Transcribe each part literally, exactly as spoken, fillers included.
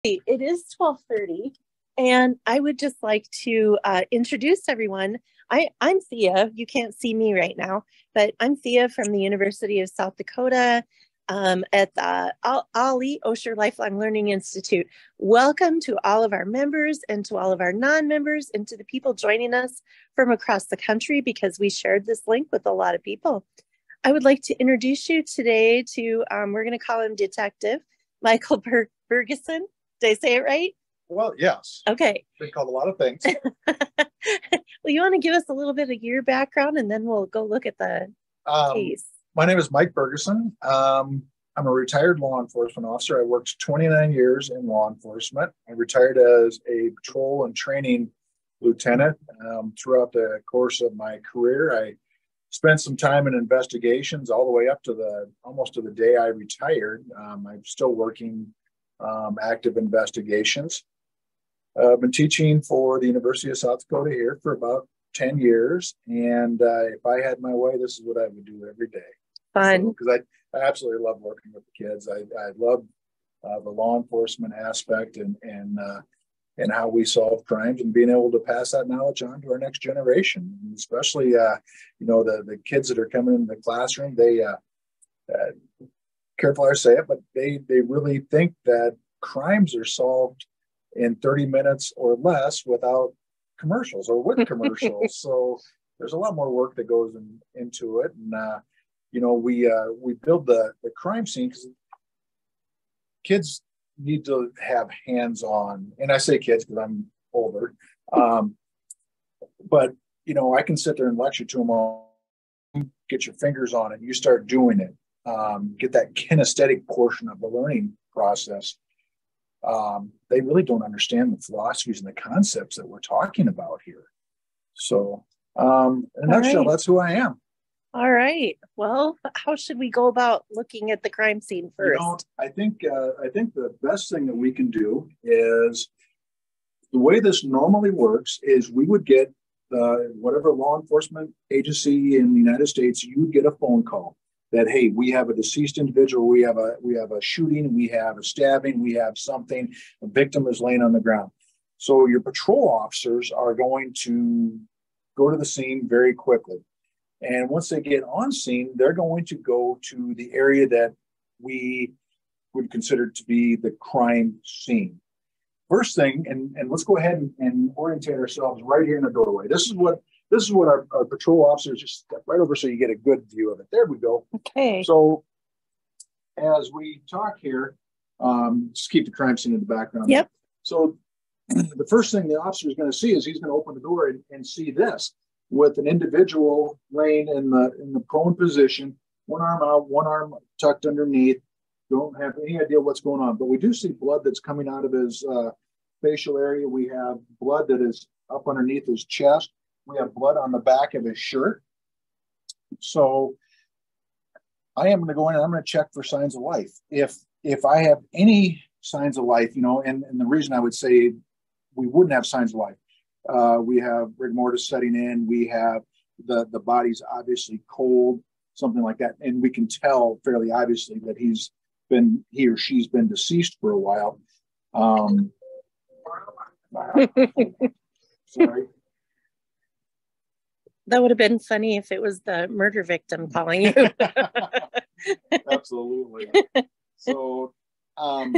It is twelve thirty, and I would just like to uh, introduce everyone. I, I'm Thea. You can't see me right now, but I'm Thea from the University of South Dakota um, at the Ali Osher Lifelong Learning Institute. Welcome to all of our members and to all of our non-members and to the people joining us from across the country, because we shared this link with a lot of people. I would like to introduce you today to, um, we're going to call him Detective Michael Ber- Bergeson. Did I say it right? Well, yes. Okay. Been called a lot of things. Well, you want to give us a little bit of your background, and then we'll go look at the um, case. My name is Mike Bergeson. Um, I'm a retired law enforcement officer. I worked twenty-nine years in law enforcement. I retired as a patrol and training lieutenant. Um, throughout the course of my career, I spent some time in investigations all the way up to the almost to the day I retired. Um, I'm still working um, active investigations. Uh, I've been teaching for the University of South Dakota here for about ten years. And uh, if I had my way, this is what I would do every day. Fun. Because so, I, I absolutely love working with the kids. I, I love uh, the law enforcement aspect and, and, uh, and how we solve crimes and being able to pass that knowledge on to our next generation. And especially, uh, you know, the, the kids that are coming into the classroom, they, uh, uh, careful how I say it, but they, they really think that crimes are solved in thirty minutes or less without commercials or with commercials. So there's a lot more work that goes in, into it. And, uh, you know, we, uh, we build the, the crime scene because kids need to have hands-on, and I say kids because I'm older. Um, but, you know, I can sit there and lecture to them all, get your fingers on it, you start doing it. Um, get that kinesthetic portion of the learning process. Um, they really don't understand the philosophies and the concepts that we're talking about here. So, um, in a nutshell, that's who I am. All right. Well, how should we go about looking at the crime scene first? You know, I think uh, I think the best thing that we can do is the way this normally works is we would get uh, whatever law enforcement agency in the United States, you would get a phone call that, hey, we have a deceased individual, we have a we have a shooting, we have a stabbing, we have something, a victim is laying on the ground. So your patrol officers are going to go to the scene very quickly. And once they get on scene, they're going to go to the area that we would consider to be the crime scene. First thing, and, and let's go ahead and, and orientate ourselves right here in the doorway. This is what This is what our, our patrol officers just step right over so you get a good view of it. There we go. Okay. So as we talk here, um, just keep the crime scene in the background. Yep. So the first thing the officer is going to see is he's going to open the door and, and see this with an individual laying in the in the prone position, one arm out, one arm tucked underneath. Don't have any idea what's going on, but we do see blood that's coming out of his uh, facial area. We have blood that is up underneath his chest. We have blood on the back of his shirt. So I am going to go in and I'm going to check for signs of life. If if I have any signs of life, you know, and, and the reason I would say we wouldn't have signs of life, uh, we have rigor mortis setting in. We have the, the body's obviously cold, something like that. And we can tell fairly obviously that he's been, he or she's been deceased for a while. Um, sorry. That would have been funny if it was the murder victim calling you. Absolutely. So, um,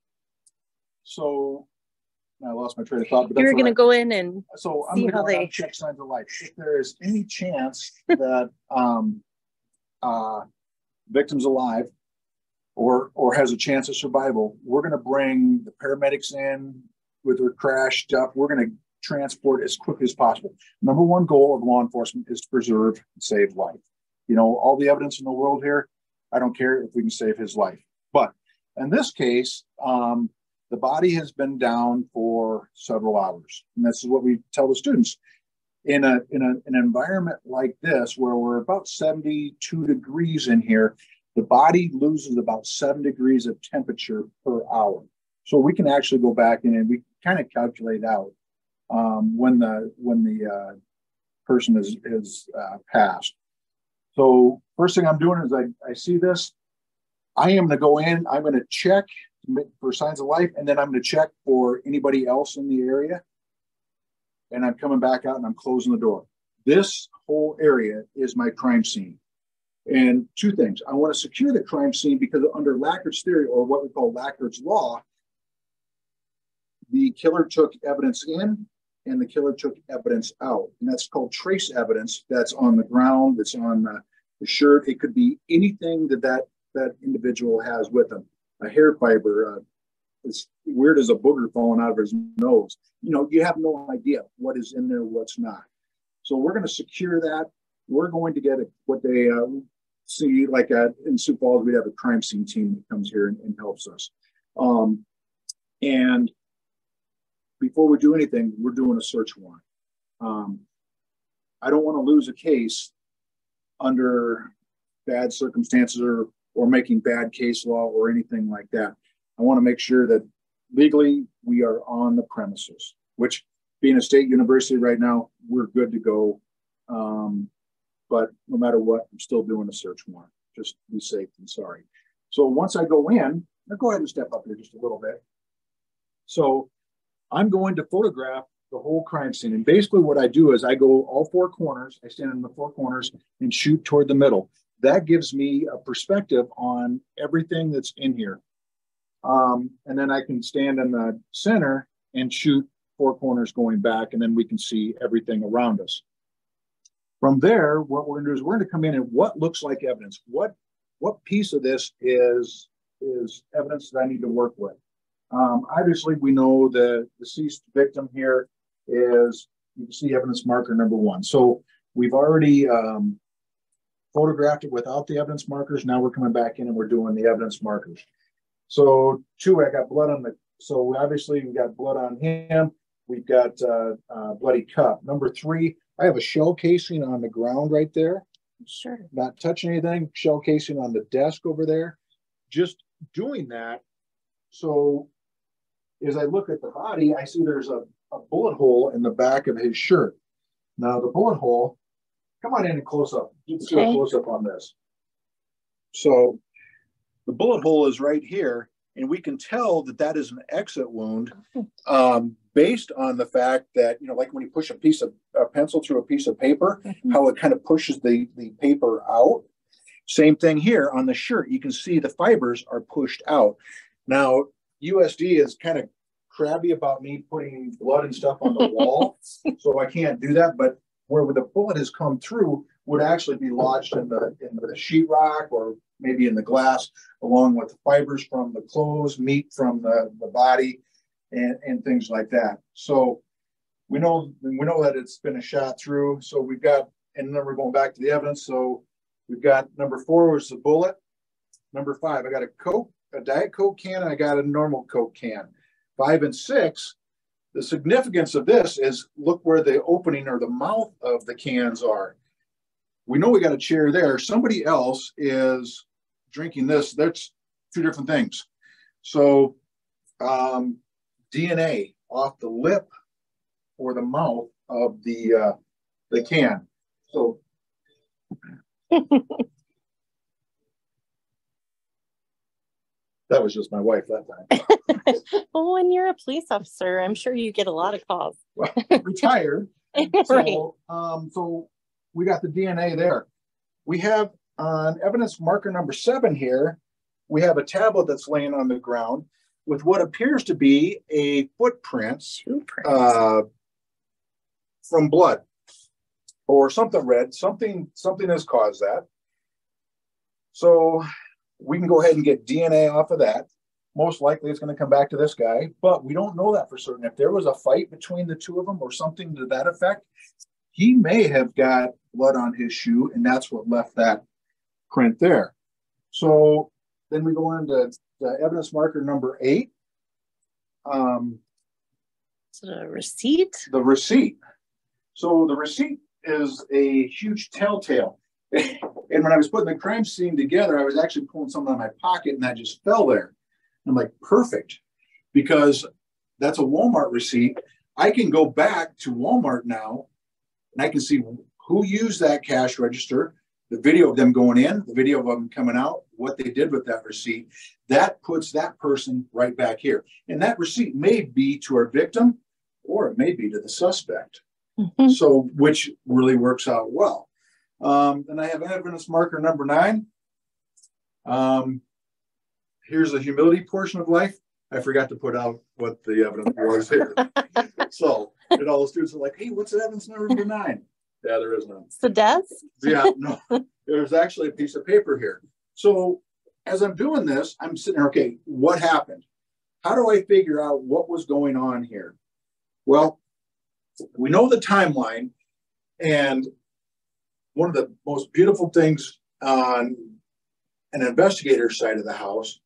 so I lost my train of thought. But you were going to go in and so I'm see going how to they check signs of life. If there is any chance that um, uh, victim's alive or or has a chance of survival, we're going to bring the paramedics in with their crash stuff. We're going to transport as quickly as possible. Number one goal of law enforcement is to preserve and save life. You know, all the evidence in the world here, I don't care if we can save his life. But in this case, um, the body has been down for several hours. And this is what we tell the students. In a in a, an environment like this, where we're about seventy-two degrees in here, the body loses about seven degrees of temperature per hour. So we can actually go back in and we kind of calculate out um, when the when the uh, person is is uh, passed. So first thing I'm doing is I, I see this. I am going to go in. I'm going to check for signs of life, and then I'm going to check for anybody else in the area. And I'm coming back out and I'm closing the door. This whole area is my crime scene. And two things. I want to secure the crime scene because under Lackert's theory, or what we call Lackert's law, the killer took evidence in and the killer took evidence out. And that's called trace evidence. That's on the ground, that's on the, the shirt. It could be anything that that, that individual has with them. A hair fiber, uh, as weird as a booger falling out of his nose. You know, you have no idea what is in there, what's not. So we're going to secure that. We're going to get a, what they uh, see, like at, in Sioux Falls, we have a crime scene team that comes here and, and helps us. Um, and before we do anything, we're doing a search warrant. Um, I don't want to lose a case under bad circumstances or, or making bad case law or anything like that. I want to make sure that legally we are on the premises, which being a state university right now, we're good to go. Um, but no matter what, I'm still doing a search warrant, just to be safe and sorry. So once I go in, now go ahead and step up here just a little bit. So I'm going to photograph the whole crime scene. And basically what I do is I go all four corners, I stand in the four corners and shoot toward the middle. That gives me a perspective on everything that's in here. Um, and then I can stand in the center and shoot four corners going back, and then we can see everything around us. From there, what we're gonna do is we're gonna come in and what looks like evidence. What, what piece of this is, is evidence that I need to work with? Um, obviously, we know the deceased victim here is, you can see evidence marker number one. So we've already um, photographed it without the evidence markers. Now we're coming back in and we're doing the evidence markers. So two, I got blood on the, so obviously we got blood on him. We've got uh, uh, bloody cup. Number three, I have a shell casing on the ground right there. Sure. Not touching anything, shell casing on the desk over there. Just doing that. So as I look at the body, I see there's a, a bullet hole in the back of his shirt. Now the bullet hole, come on in and close up. Let's do a close up on this. So the bullet hole is right here, and we can tell that that is an exit wound um, based on the fact that, you know, like when you push a piece of a pencil through a piece of paper, mm-hmm. how it kind of pushes the, the paper out. Same thing here on the shirt. You can see the fibers are pushed out. Now, U S D is kind of crabby about me putting blood and stuff on the wall, so I can't do that. But where the bullet has come through would actually be lodged in the in the sheetrock or maybe in the glass, along with fibers from the clothes, meat from the, the body, and, and things like that. So we know we know that it's been a shot through. So we've got, and then we're going back to the evidence. So we've got number four was the bullet. Number five, I got a Coke, a Diet Coke can, and I got a normal Coke can. Five and six, the significance of this is look where the opening or the mouth of the cans are. We know we got a chair there. Somebody else is drinking this. That's two different things. So um, D N A off the lip or the mouth of the uh, the can. So that was just my wife that time. Well, when you're a police officer, I'm sure you get a lot of calls. Well, retired. So, right. um, so we got the D N A there. We have on evidence marker number seven here, we have a tablet that's laying on the ground with what appears to be a footprint uh, from blood or something red. Something, something has caused that. So we can go ahead and get D N A off of that. Most likely it's going to come back to this guy, but we don't know that for certain. If there was a fight between the two of them or something to that effect, he may have got blood on his shoe, and that's what left that print there. So then we go into the evidence marker number eight. Um, Is it a receipt? The receipt. So the receipt is a huge telltale. And when I was putting the crime scene together, I was actually pulling something out of my pocket, and that just fell there. I'm like, perfect, because that's a Walmart receipt. I can go back to Walmart now, and I can see who used that cash register, the video of them going in, the video of them coming out, what they did with that receipt, that puts that person right back here. And that receipt may be to our victim or it may be to the suspect. Mm-hmm. So, which really works out well. Um, then I have evidence marker number nine. Um, here's the humility portion of life. I forgot to put out what the evidence was here. So, and all the students are like, hey, what's evidence number nine? Yeah, there is none. It's the death? Yeah, no, there's actually a piece of paper here. So as I'm doing this, I'm sitting there, okay, what happened? How do I figure out what was going on here? Well, we know the timeline, and one of the most beautiful things on an investigator's side of the house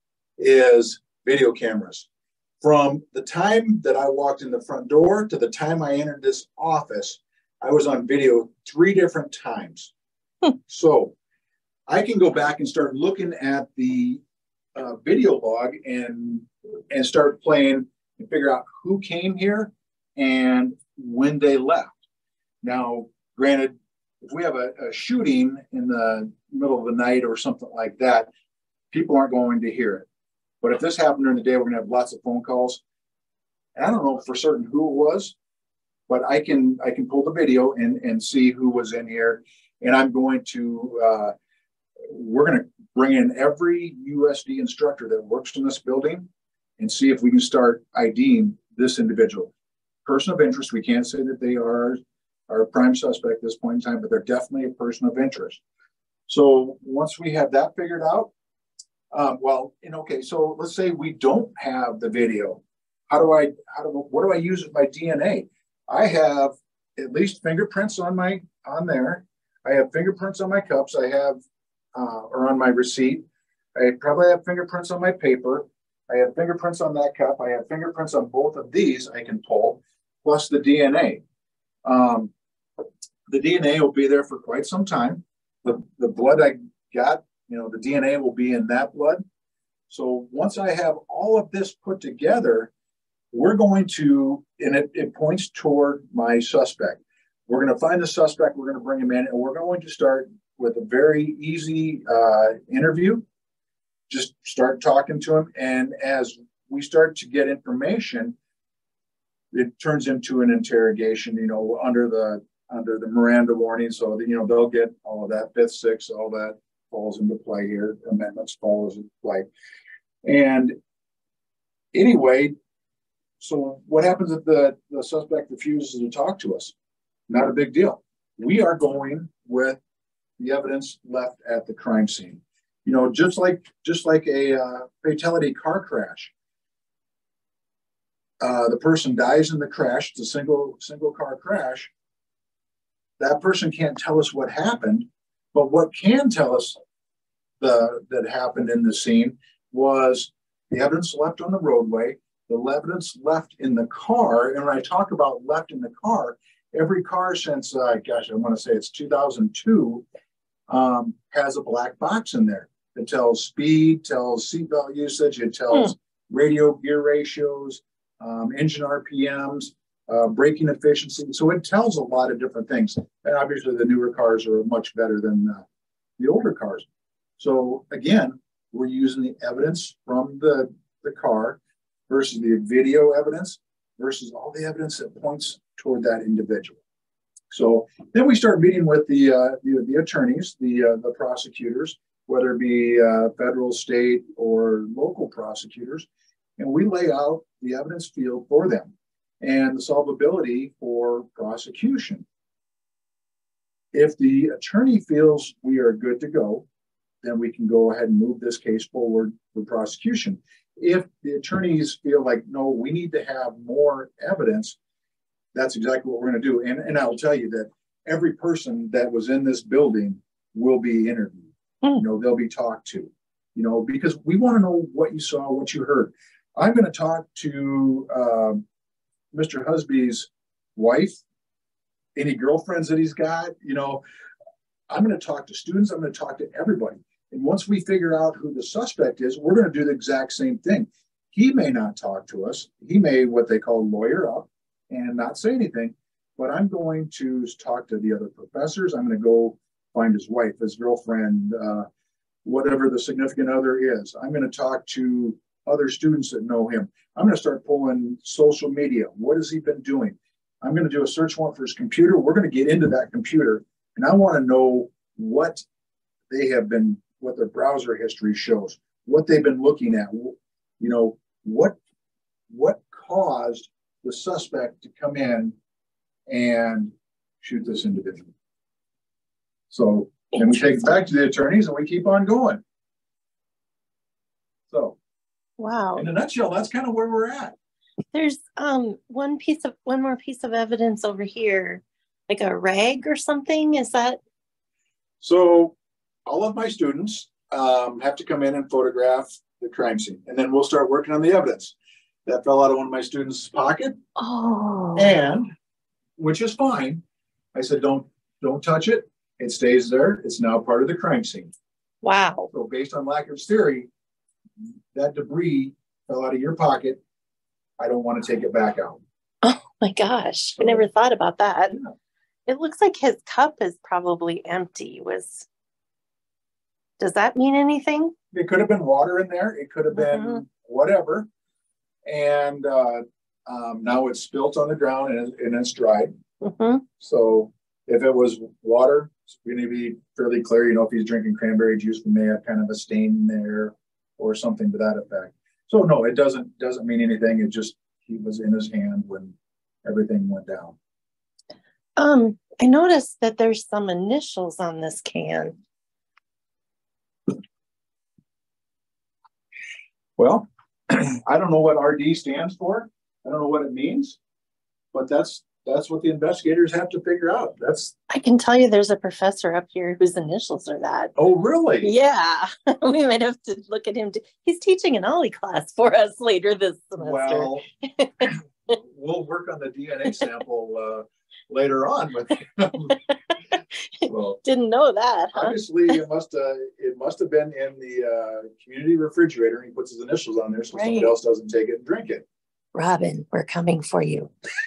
is video cameras. From the time that I walked in the front door to the time I entered this office, I was on video three different times. Hmm. So I can go back and start looking at the uh, video log and and start playing and figure out who came here and when they left. Now, granted, if we have a, a shooting in the middle of the night or something like that, people aren't going to hear it. But if this happened during the day, we're going to have lots of phone calls. And I don't know for certain who it was, but I can I can pull the video and, and see who was in here. And I'm going to, uh, we're going to bring in every U S D instructor that works in this building and see if we can start IDing this individual. Person of interest, we can't say that they are, are a prime suspect at this point in time, but they're definitely a person of interest. So once we have that figured out, um, well, and okay, so let's say we don't have the video. How do I, how do, what do I use with my D N A? I have at least fingerprints on my, on there. I have fingerprints on my cups. I have, uh, or on my receipt. I probably have fingerprints on my paper. I have fingerprints on that cup. I have fingerprints on both of these I can pull, plus the D N A. Um, the D N A will be there for quite some time. The, the blood I got, you know, the D N A will be in that blood. So once I have all of this put together, we're going to, and it, it points toward my suspect. We're going to find the suspect, we're going to bring him in, and we're going to start with a very easy uh, interview. Just start talking to him. And as we start to get information, it turns into an interrogation, you know, under the under the Miranda warning. So that, you know, they'll get all of that, fifth, sixth, all that falls into play here. Amendments falls into play. And anyway, so what happens if the, the suspect refuses to talk to us? Not a big deal. We are going with the evidence left at the crime scene. You know, just like just like a uh, fatality car crash. Uh, the person dies in the crash. It's a single single car crash. That person can't tell us what happened, but what can tell us the that happened in the scene was the evidence left on the roadway, the evidence left in the car. And when I talk about left in the car, every car since, uh, gosh, I want to say it's two thousand two, um, has a black box in there. It tells speed, tells seatbelt usage, it tells hmm. radio gear ratios, um, engine R P Ms, uh, braking efficiency. So it tells a lot of different things. And obviously the newer cars are much better than uh, the older cars. So again, we're using the evidence from the, the car versus the video evidence versus all the evidence that points toward that individual. So then we start meeting with the uh, the, the attorneys, the uh, the prosecutors, whether it be uh, federal, state, or local prosecutors, and we lay out the evidence field for them and the solvability for prosecution. If the attorney feels we are good to go, then we can go ahead and move this case forward for prosecution. If the attorneys feel like, no, we need to have more evidence, that's exactly what we're going to do. And, and I'll tell you that every person that was in this building will be interviewed. Mm. You know, they'll be talked to, you know, because we want to know what you saw, what you heard. I'm going to talk to uh, Mister Husby's wife, any girlfriends that he's got, you know, I'm going to talk to students. I'm going to talk to everybody. And once we figure out who the suspect is, we're going to do the exact same thing. He may not talk to us. He may, what they call lawyer up and not say anything, but I'm going to talk to the other professors. I'm going to go find his wife, his girlfriend, uh, whatever the significant other is. I'm going to talk to other students that know him. I'm going to start pulling social media. What has he been doing? I'm going to do a search warrant for his computer. We're going to get into that computer, and I want to know what they have been, what their browser history shows, what they've been looking at. You know, what what caused the suspect to come in and shoot this individual. So then we take it back to the attorneys and we keep on going. So, wow. In a nutshell, that's kind of where we're at. There's um one piece of one more piece of evidence over here, like a rag or something. Is that? So all of my students um, have to come in and photograph the crime scene, and then we'll start working on the evidence. That fell out of one of my students' pocket. Oh. And which is fine. I said, don't don't touch it. It stays there. It's now part of the crime scene. Wow. So based on Lackert's theory, that debris fell out of your pocket. I don't want to take it back out. Oh my gosh. I never thought about that. Yeah. It looks like his cup is probably empty. Was does that mean anything? It could have been water in there. It could have been mm-hmm. whatever. And uh, um, now it's spilt on the ground and, and it's dried. Mm-hmm. So if it was water, it's going to be fairly clear. You know, if he's drinking cranberry juice, we may have kind of a stain there or something to that effect. So no, it doesn't doesn't mean anything. It just, he was in his hand when everything went down. Um, I noticed that there's some initials on this can. Well, I don't know what R D stands for. I don't know what it means, but that's that's what the investigators have to figure out. That's. I can tell you there's a professor up here whose initials are that. Oh, really? Yeah. We might have to look at him. To, he's teaching an Ollie class for us later this semester. Well, we'll work on the D N A sample uh, later on with him. Well, didn't know that, huh? Obviously, it must uh, it must have been in the uh, community refrigerator, and he puts his initials on there so right. somebody else doesn't take it and drink it. Robin, we're coming for you.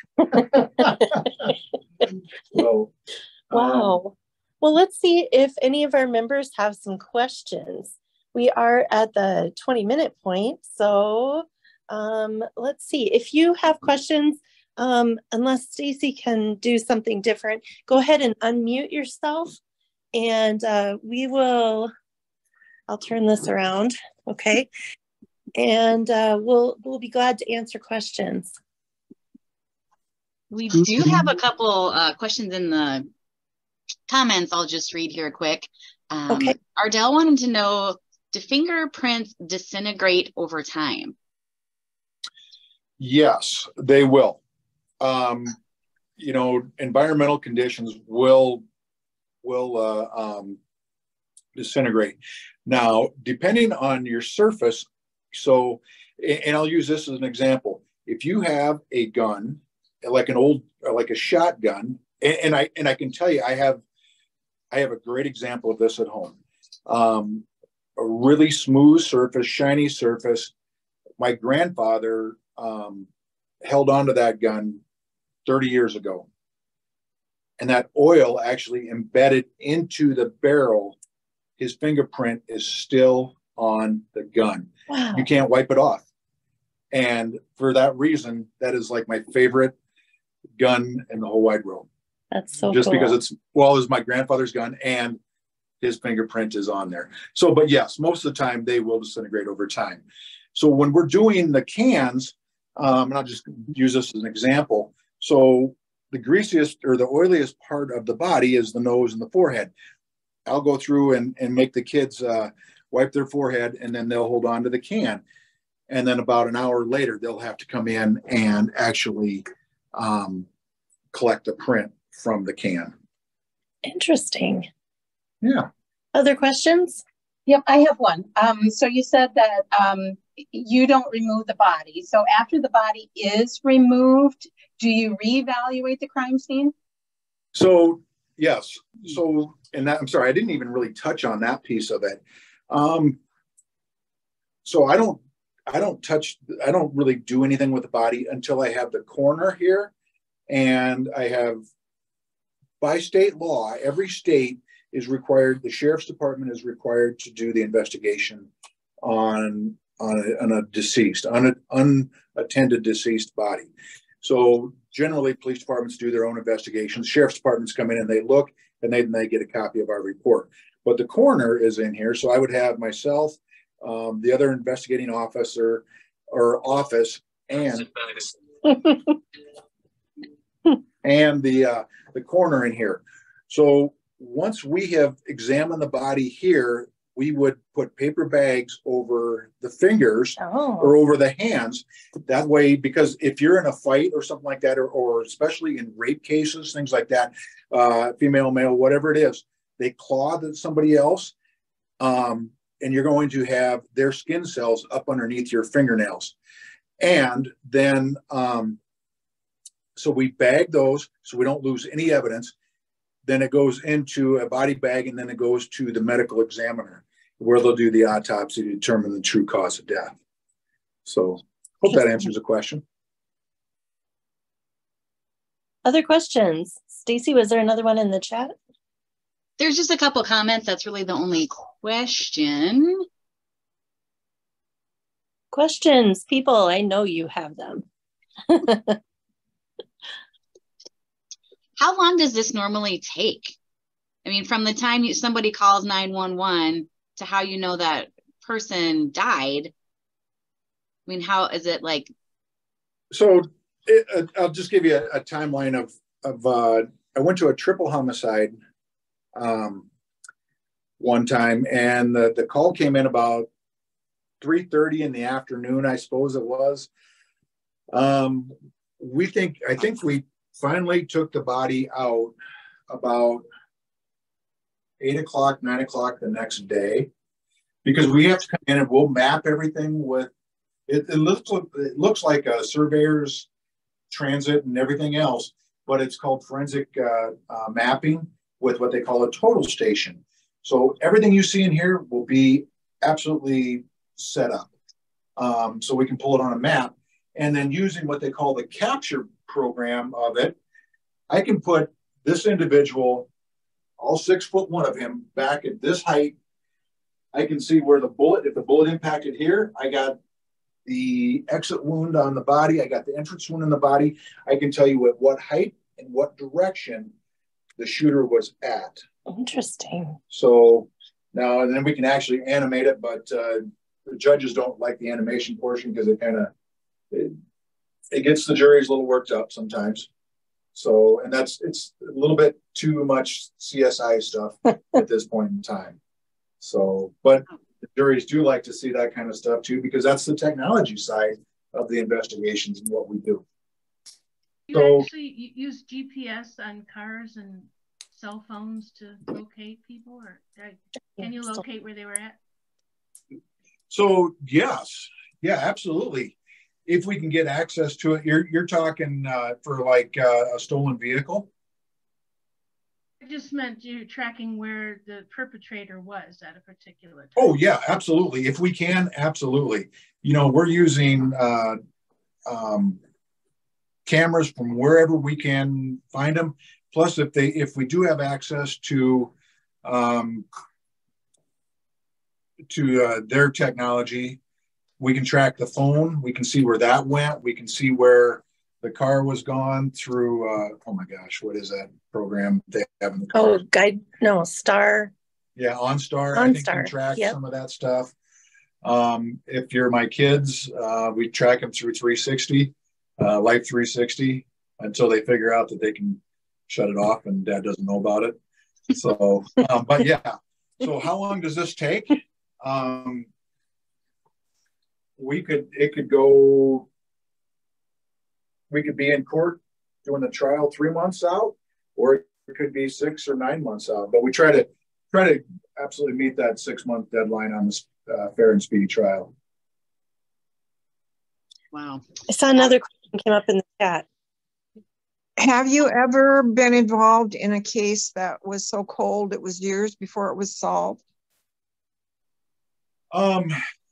So, wow. Um, well, let's see if any of our members have some questions. We are at the twenty minute point, so um, let's see. If you have questions, um, unless Stacy can do something different, go ahead and unmute yourself, and uh, we will. I'll turn this around, okay? And uh, we'll we'll be glad to answer questions. We do have a couple uh, questions in the comments. I'll just read here quick. Um, okay. Ardell wanted to know, do fingerprints disintegrate over time? Yes, they will. Um, you know, environmental conditions will will uh, um, disintegrate. Now, depending on your surface, so, and I'll use this as an example. If you have a gun, like an old, like a shotgun, and, and I and I can tell you, I have, I have a great example of this at home. Um, a really smooth surface, shiny surface. My grandfather um, held on to that gun thirty years ago, and that oil actually embedded into the barrel. His fingerprint is still on the gun. Wow. You can't wipe it off. And for that reason, that is like my favorite gun in the whole wide world. That's so Just cool. because it's, well, it's my grandfather's gun and his fingerprint is on there. So, but yes, most of the time they will disintegrate over time. So when we're doing the cans, um, and I'll just use this as an example. So the greasiest or the oiliest part of the body is the nose and the forehead. I'll go through and, and make the kids uh, wipe their forehead, and then they'll hold on to the can. And then about an hour later, they'll have to come in and actually um, collect the print from the can. Interesting. Yeah. Other questions? Yep, I have one. Um, so you said that um, you don't remove the body. So after the body is removed, do you reevaluate the crime scene? So, yes. So, and that, I'm sorry, I didn't even really touch on that piece of it. Um, so I don't, I don't touch, I don't really do anything with the body until I have the coroner here. And I have, by state law, every state is required, the sheriff's department is required to do the investigation on, on, a, on a deceased, on an unattended deceased body. So generally police departments do their own investigations. Sheriff's departments come in and they look and they, and they get a copy of our report. But the coroner is in here. So I would have myself, um, the other investigating officer or office, and and the uh, the coroner in here. So once we have examined the body here, we would put paper bags over the fingers Oh. or over the hands. That way, because if you're in a fight or something like that, or, or especially in rape cases, things like that, uh, female, male, whatever it is, they claw somebody else, um, and you're going to have their skin cells up underneath your fingernails. And then, um, so we bag those so we don't lose any evidence. Then it goes into a body bag, and then it goes to the medical examiner where they'll do the autopsy to determine the true cause of death. So hope that answers the question. Other questions? Stacy, was there another one in the chat? There's just a couple comments. That's really the only question. Questions, people, I know you have them. How long does this normally take? I mean, from the time you, somebody calls nine one one to how you know that person died. I mean, how is it like? So it, uh, I'll just give you a, a timeline of, of uh, I went to a triple homicide um, one time, and the, the call came in about three thirty in the afternoon, I suppose it was. Um, we think, I think we finally took the body out about eight o'clock, nine o'clock the next day, because we have to come in and we'll map everything with, it, it, looks, it looks like a surveyor's transit and everything else, but it's called forensic uh, uh, mapping with what they call a total station. So everything you see in here will be absolutely set up. Um, so we can pull it on a map, and then using what they call the capture program of it, I can put this individual, all six foot one of him, back at this height. I can see where the bullet, if the bullet impacted here, I got the exit wound on the body, I got the entrance wound in the body. I can tell you at what height and what direction the shooter was at. Interesting. So now, and then we can actually animate it, but uh, the judges don't like the animation portion because it kind of, it, it gets the juries a little worked up sometimes. So, and that's, it's a little bit too much C S I stuff at this point in time. So, but the juries do like to see that kind of stuff too, because that's the technology side of the investigations and what we do. You so, actually use G P S on cars and cell phones to locate people, or can you locate where they were at? So yes, yeah, absolutely. If we can get access to it, you're you're talking uh, for like uh, a stolen vehicle. I just meant you tracking where the perpetrator was at a particular time. Oh yeah, absolutely. If we can, absolutely. You know, we're using uh, um, cameras from wherever we can find them. Plus, if they if we do have access to um, to uh, their technology, we can track the phone. We can see where that went. We can see where the car was gone through. Uh, oh my gosh, what is that program they have in the car? Oh, guide, no, Star. Yeah, OnStar. OnStar. I think can track yep. some of that stuff. Um, if you're my kids, uh, we track them through three sixty, uh, Life three sixty, until they figure out that they can shut it off and dad doesn't know about it. So, um, but yeah. So how long does this take? Um, we could, it could go, we could be in court doing the trial three months out, or it could be six or nine months out. But we try to try to absolutely meet that six month deadline on this uh, fair and speedy trial. Wow. I saw another question came up in the chat. Have you ever been involved in a case that was so cold it was years before it was solved? Um,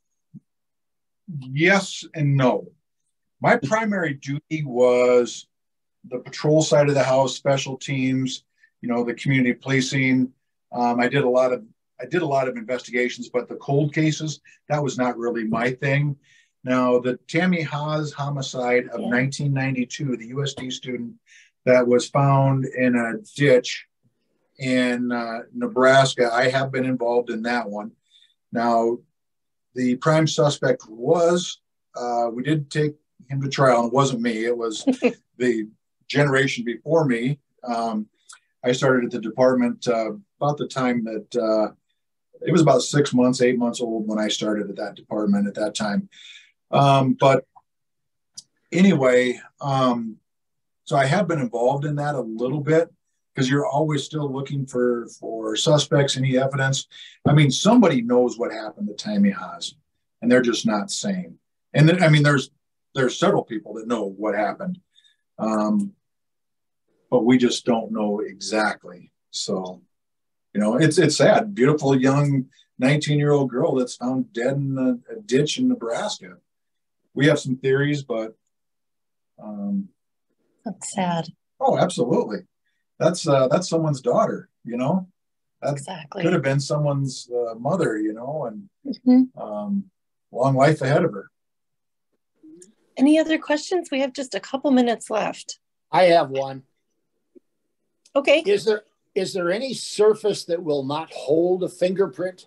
yes and no. My primary duty was the patrol side of the house, special teams, you know, the community policing, Um, I did a lot of I did a lot of investigations, but the cold cases, that was not really my thing. Now, the Tammy Haas homicide of yeah. nineteen ninety-two, the U S D student that was found in a ditch in uh, Nebraska, I have been involved in that one. Now, the prime suspect was, uh, we did take him to trial. It wasn't me. It was the generation before me. Um, I started at the department uh, about the time that, uh, it was about six months, eight months old when I started at that department at that time. Um, but anyway, um, so I have been involved in that a little bit, because you're always still looking for, for suspects, any evidence. I mean, somebody knows what happened to Tammy Haas, and they're just not saying. And then, I mean, there's there's several people that know what happened, um, but we just don't know exactly. So, you know, it's it's sad. Beautiful young nineteen-year-old girl that's found dead in a, a ditch in Nebraska. We have some theories, but um, that's sad. Oh, absolutely. That's uh, that's someone's daughter, you know. That exactly could have been someone's uh, mother, you know, and mm-hmm. um, long life ahead of her. Any other questions? We have just a couple minutes left. I have one. Okay. Is there is there any surface that will not hold a fingerprint?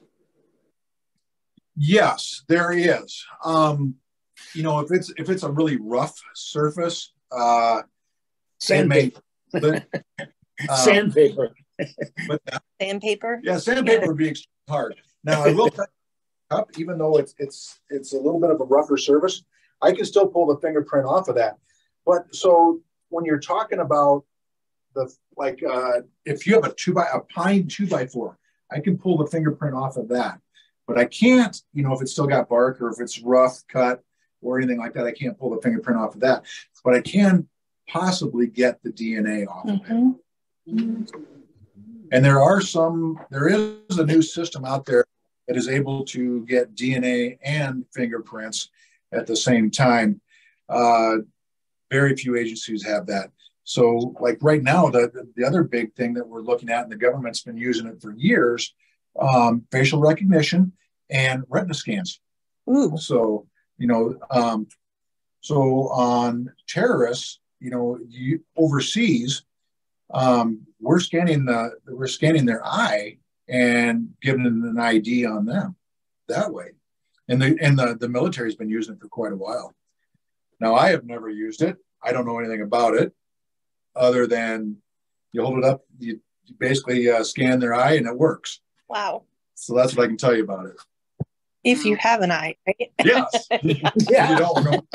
Yes, there is. Um, you know, if it's if it's a really rough surface, uh, sandpaper. But, um, sandpaper. But uh, sandpaper. Yeah, sandpaper yeah. would be extremely hard. Now I will cut up, even though it's it's it's a little bit of a rougher surface. I can still pull the fingerprint off of that. But so when you're talking about the like, uh, if you have a two by a pine two by four, I can pull the fingerprint off of that. But I can't, you know, if it's still got bark or if it's rough cut or anything like that, I can't pull the fingerprint off of that. But I can possibly get the D N A off mm-hmm. of it. Mm-hmm. And there are some, there is a new system out there that is able to get D N A and fingerprints at the same time. Uh, very few agencies have that. So like right now, the, the other big thing that we're looking at, and the government's been using it for years, um, facial recognition and retina scans. Ooh. So, you know, um, so on terrorists, you know, you, overseas, um, we're scanning the we're scanning their eye and giving them an I D on them that way, and the and the the military's been using it for quite a while. Now, I have never used it. I don't know anything about it, other than you hold it up, you, you basically uh, scan their eye, and it works. Wow! So that's what I can tell you about it. If you have an eye, right? Yes. yeah. yeah. You don't know.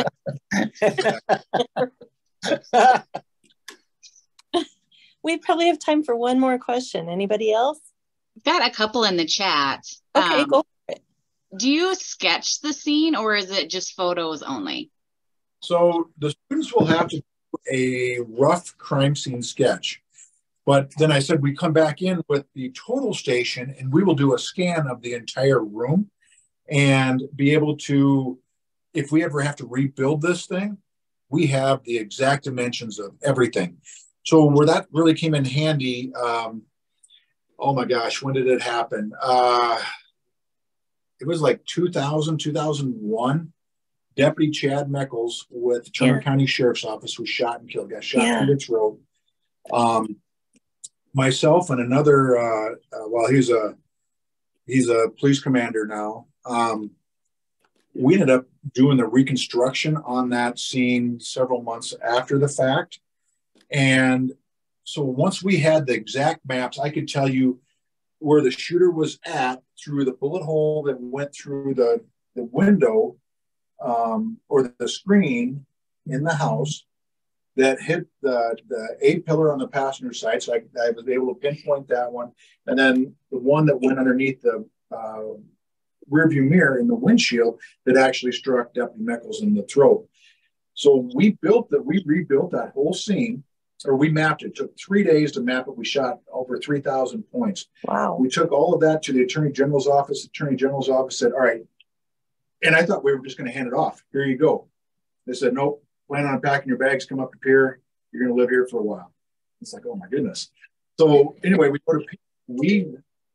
We probably have time for one more question. Anybody else? We've got a couple in the chat. Okay, um, go for it. Do you sketch the scene, or is it just photos only? So the students will have to do a rough crime scene sketch. But then I said we come back in with the total station, and we will do a scan of the entire room and be able to, if we ever have to rebuild this thing, we have the exact dimensions of everything. So where that really came in handy, um, oh my gosh, when did it happen? Uh, it was like two thousand, two thousand one. Deputy Chad Meckles with Turner yeah. County Sheriff's Office was shot and killed, got shot yeah. through the throat. Um, myself and another, uh, uh, well, he's a, he's a police commander now. Um, we ended up doing the reconstruction on that scene several months after the fact. And so once we had the exact maps, I could tell you where the shooter was at through the bullet hole that went through the, the window um, or the screen in the house that hit the, the A pillar on the passenger side. So I, I was able to pinpoint that one. And then the one that went underneath the uh, rearview mirror in the windshield that actually struck Deputy Meckles in the throat. So we built the, we rebuilt that whole scene. Or we mapped it. It took three days to map it. We shot over three thousand points. Wow. We took all of that to the Attorney General's office. The Attorney General's office said, all right. And I thought we were just going to hand it off. Here you go. They said, nope, plan on packing your bags, come up to Pier. You're going to live here for a while. It's like, oh my goodness. So anyway, we, we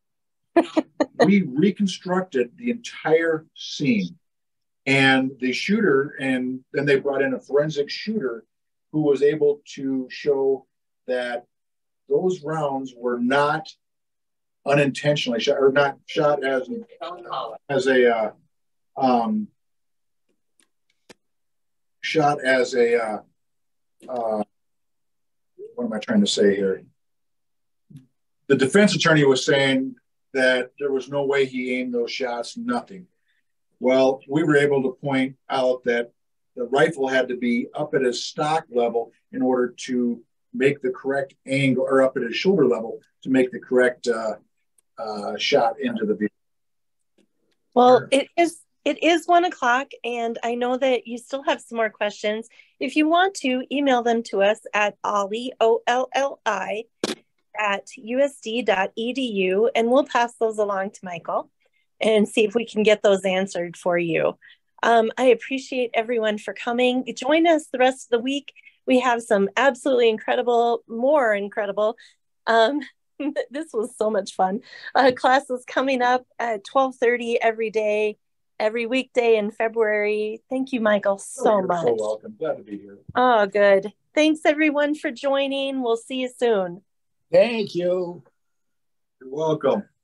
We reconstructed the entire scene. And the shooter, and then they brought in a forensic shooter who was able to show that those rounds were not unintentionally shot, or not shot as, as a, uh, um, shot as a, uh, uh, what am I trying to say here? The defense attorney was saying that there was no way he aimed those shots, nothing. Well, we were able to point out that the rifle had to be up at his stock level in order to make the correct angle, or up at his shoulder level to make the correct uh, uh, shot into the vehicle. Well, it is it is one o'clock, and I know that you still have some more questions. If you want to, email them to us at Olli, O L L I, at U S D dot E D U, and we'll pass those along to Michael and see if we can get those answered for you. Um, I appreciate everyone for coming. Join us the rest of the week. We have some absolutely incredible, more incredible, um, this was so much fun, uh, classes coming up at twelve thirty every day, every weekday in February. Thank you, Michael, so oh, you're much. so welcome. Glad to be here. Oh, good. Thanks, everyone, for joining. We'll see you soon. Thank you. You're welcome.